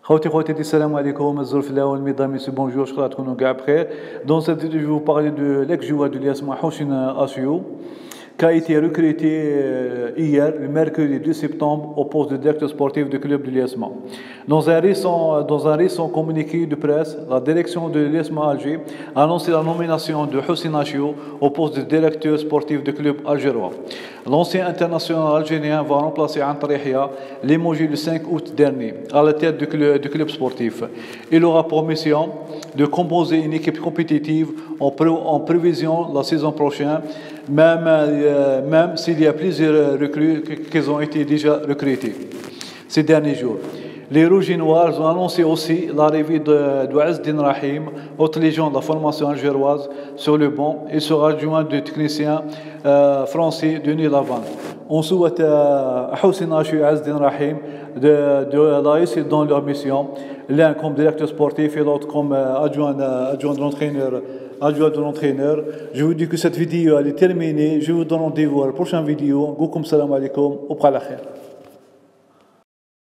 Khawti, salam alaikum, bonjour, je crois que nous après. Dans cette vidéo, je vais vous parler de l'ex-joueur de l'ISMA, Houssine Assouyo, qui a été recruté hier, le mercredi 2 septembre, au poste de directeur sportif du club de l'ISMA. Dans un récent communiqué de presse, la direction de l'ISMA Alger a annoncé la nomination de Houssine Assouyo au poste de directeur sportif du club algérois. L'ancien international algérien va remplacer Antar Yahya, limogé le 5 août dernier, à la tête du club sportif. Il aura pour mission de composer une équipe compétitive en prévision de la saison prochaine, même s'il y a plusieurs recrues qui ont été déjà recrutées ces derniers jours. Les Rouges et Noirs ont annoncé aussi l'arrivée de Azzdin Rahim, autre légende de la formation algéroise, sur le banc. Il sera adjoint du technicien français Denis Lavande. On souhaite à Houssine Assouyo et Azzdin Rahim de la réussite dans leur mission, l'un comme directeur sportif et l'autre comme adjoint de l'entraîneur. Je vous dis que cette vidéo elle est terminée. Je vous donne rendez-vous à la prochaine vidéo. Goukoum salam alaikum. Au khair.